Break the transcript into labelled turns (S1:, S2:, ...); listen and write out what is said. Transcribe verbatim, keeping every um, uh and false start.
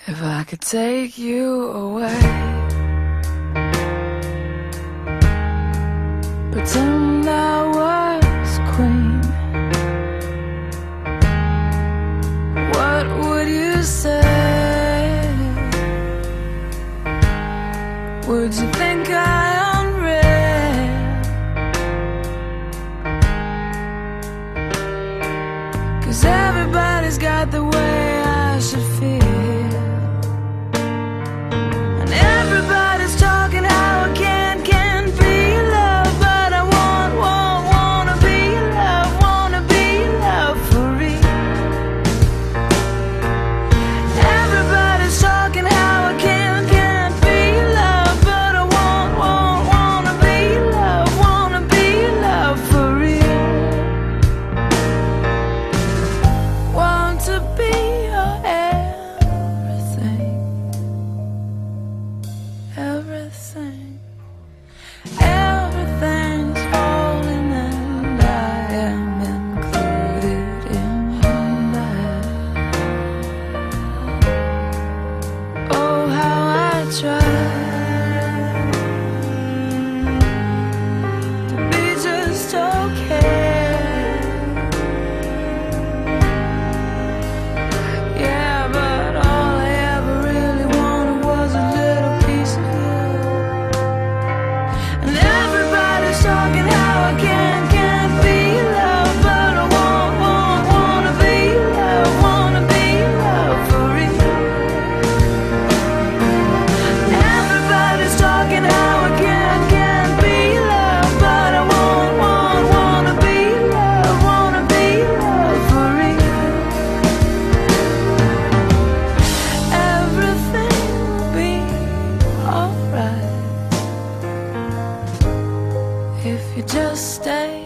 S1: If I could take you away, pretend I was queen, what would you say? Would you think I unread? 'Cause everybody's got the way I should feel. Everybody's talking how I can't, can't be your love, but I want, want, wanna be your love, wanna be your love for real. Everybody's talking how I can't, can't be your love, but I want, want, wanna be your love, wanna be your love for real. Want to be your everything. Everything, everything's falling and I am included in that. Oh, how I try to be just okay. Yeah, but all I ever really wanted was a little piece of talking how I can't, can't be your love, but I want, want, wanna be your love, wanna be your love for real. Everybody's talking how I can't, can't be your love, but I want, want, wanna be your love, wanna be your love for real. Everything will be alright if you just stay.